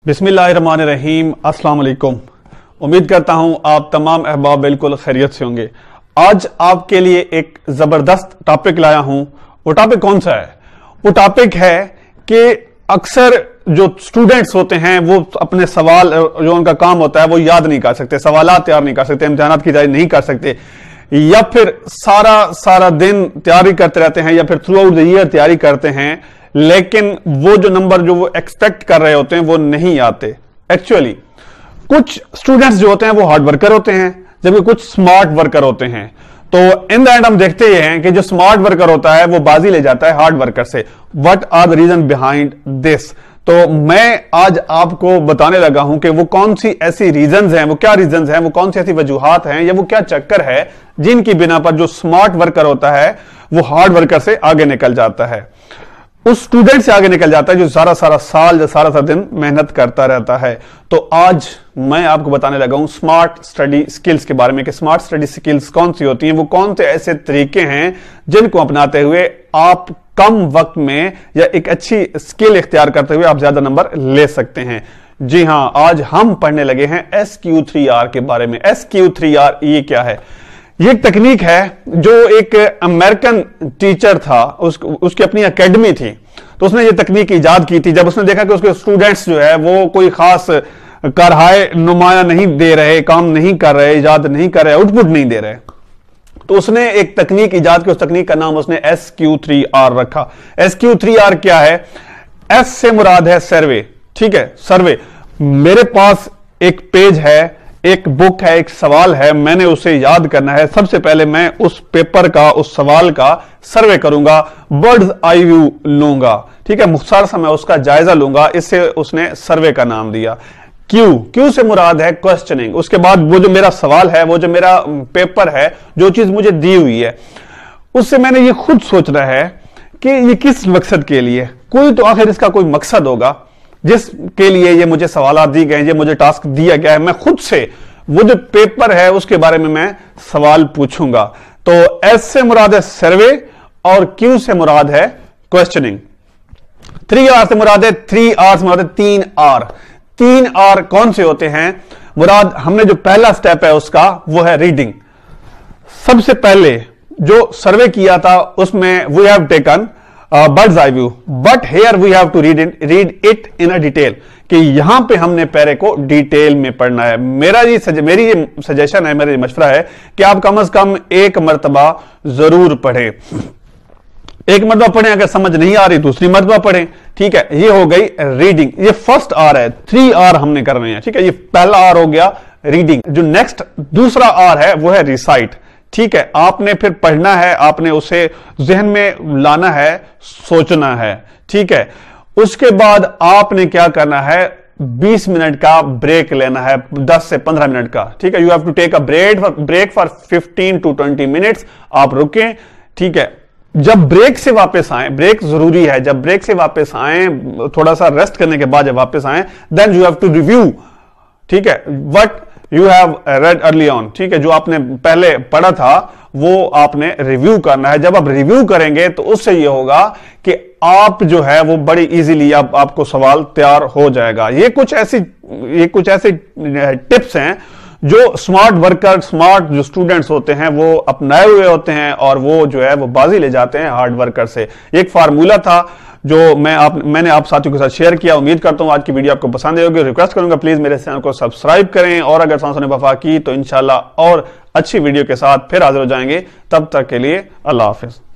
बिस्मिल्लाहिर्रहमानिर्रहीम। अस्सलाम वालेकुम। उम्मीद करता हूं आप तमाम अहबाब बिल्कुल खैरियत से होंगे। आज आपके लिए एक जबरदस्त टॉपिक लाया हूं। वो टॉपिक कौन सा है? वो टॉपिक है कि अक्सर जो स्टूडेंट्स होते हैं वो अपने सवाल जो उनका काम होता है वो याद नहीं कर सकते, सवालात तैयार नहीं कर सकते, इम्तिहानात की तैयारी नहीं कर सकते, या फिर सारा दिन तैयारी करते रहते हैं, या फिर थ्रू आउट द ईयर तैयारी करते हैं, लेकिन वो जो नंबर जो वो एक्सपेक्ट कर रहे होते हैं वो नहीं आते। एक्चुअली कुछ स्टूडेंट्स जो होते हैं वो हार्ड वर्कर होते हैं, जबकि कुछ स्मार्ट वर्कर होते हैं। तो इन द एंड हम देखते ये हैं कि जो स्मार्ट वर्कर होता है वो बाजी ले जाता है हार्ड वर्कर से। What are the reason behind this? तो मैं आज आपको बताने लगा हूं कि वो कौन सी ऐसी रीजंस हैं, वो क्या रीजंस हैं, वो कौन सी ऐसी वजूहात हैं, या वो क्या चक्कर है जिनकी बिना पर जो स्मार्ट वर्कर होता है वो हार्ड वर्कर से आगे निकल जाता है, उस स्टूडेंट से आगे निकल जाता है जो सारा साल जो सारा दिन मेहनत करता रहता है। तो आज मैं आपको बताने लगा हूं स्मार्ट स्टडी स्किल्स के बारे में कि स्मार्ट स्टडी स्किल्स कौन सी होती हैं, वो कौन से ऐसे तरीके हैं जिनको अपनाते हुए आप कम वक्त में या एक अच्छी स्किल इख्तियार करते हुए आप ज्यादा नंबर ले सकते हैं। जी हां, आज हम पढ़ने लगे हैं SQ3R के बारे में। SQ3R ये क्या है? ये एक तकनीक है जो एक अमेरिकन टीचर था, उसकी अपनी एकेडमी थी, तो उसने ये तकनीक इजाद की थी। जब उसने देखा कि उसके स्टूडेंट्स जो है वो कोई खास कारहाय नुमाया नहीं दे रहे, काम नहीं कर रहे, इजाद नहीं कर रहे, आउटपुट नहीं दे रहे, तो उसने एक तकनीक इजाद की। उस तकनीक का नाम उसने SQ3R रखा। SQ3R क्या है? S से मुराद है सर्वे, ठीक है, सर्वे। मेरे पास एक पेज है, एक बुक है, एक सवाल है, मैंने उसे याद करना है। सबसे पहले मैं उस पेपर का, उस सवाल का सर्वे करूंगा, बर्ड्स आई व्यू लूंगा, ठीक है, मुख्तार सा मैं उसका जायजा लूंगा। इससे उसने सर्वे का नाम दिया। क्यू से मुराद है क्वेश्चनिंग। उसके बाद वो जो मेरा सवाल है, वो जो मेरा पेपर है, जो चीज मुझे दी हुई है, उससे मैंने ये खुद सोचना है कि ये किस मकसद के लिए, कोई तो आखिर इसका कोई मकसद होगा जिसके लिए ये मुझे सवालात दी गए, ये मुझे टास्क दिया गया है। मैं खुद से वो जो पेपर है उसके बारे में मैं सवाल पूछूंगा। तो एस से मुराद है सर्वे और क्यू से मुराद है क्वेश्चनिंग। 3R से मुराद है, 3R से मुराद है 3R। 3R कौन से होते हैं? मुराद हमने जो पहला स्टेप है उसका वो है रीडिंग। सबसे पहले जो सर्वे किया था उसमें we have taken bird's eye view, but here we have to read it in a detail, कि यहां पे हमने पैरे को डिटेल में पढ़ना है। मेरी ये सजेशन है, मेरा ये मशवरा है कि आप कम से कम एक मर्तबा जरूर पढ़ें। एक मर्तबा पढ़ें, अगर समझ नहीं आ रही दूसरी मर्तबा पढ़ें, ठीक है। ये हो गई रीडिंग, ये फर्स्ट R है। 3R हमने कर रहे हैं, ठीक है। ये पहला R हो गया रीडिंग। जो नेक्स्ट दूसरा R है वो है रिसाइट, ठीक है। आपने फिर पढ़ना है, आपने उसे जहन में लाना है, सोचना है, ठीक है। उसके बाद आपने क्या करना है, 20 मिनट का ब्रेक लेना है, 10 से 15 मिनट का, ठीक है। You have to take a break for 15 to 20 minutes. आप रुकें, ठीक है। जब ब्रेक से वापस आए, ब्रेक जरूरी है, जब ब्रेक से वापस आए, थोड़ा सा रेस्ट करने के बाद जब वापस आए, then you have to review, ठीक है, what you have read early on, ठीक है। जो आपने पहले पढ़ा था वो आपने रिव्यू करना है। जब आप रिव्यू करेंगे तो उससे ये होगा कि आप जो है वो बड़ी इजीली आपको सवाल तैयार हो जाएगा। ये कुछ ऐसी टिप्स हैं जो स्मार्ट वर्कर, स्मार्ट जो स्टूडेंट्स होते हैं वो अपनाए हुए होते हैं, और वो जो है वो बाजी ले जाते हैं हार्ड वर्कर से। एक फार्मूला था जो मैंने आप साथियों के साथ शेयर किया। उम्मीद करता हूं आज की वीडियो आपको पसंद आई होगी। रिक्वेस्ट करूंगा प्लीज मेरे चैनल को सब्सक्राइब करें, और अगर सांसों ने वफा की तो इंशाल्लाह और अच्छी वीडियो के साथ फिर हाजिर हो जाएंगे। तब तक के लिए अल्लाह हाफिज।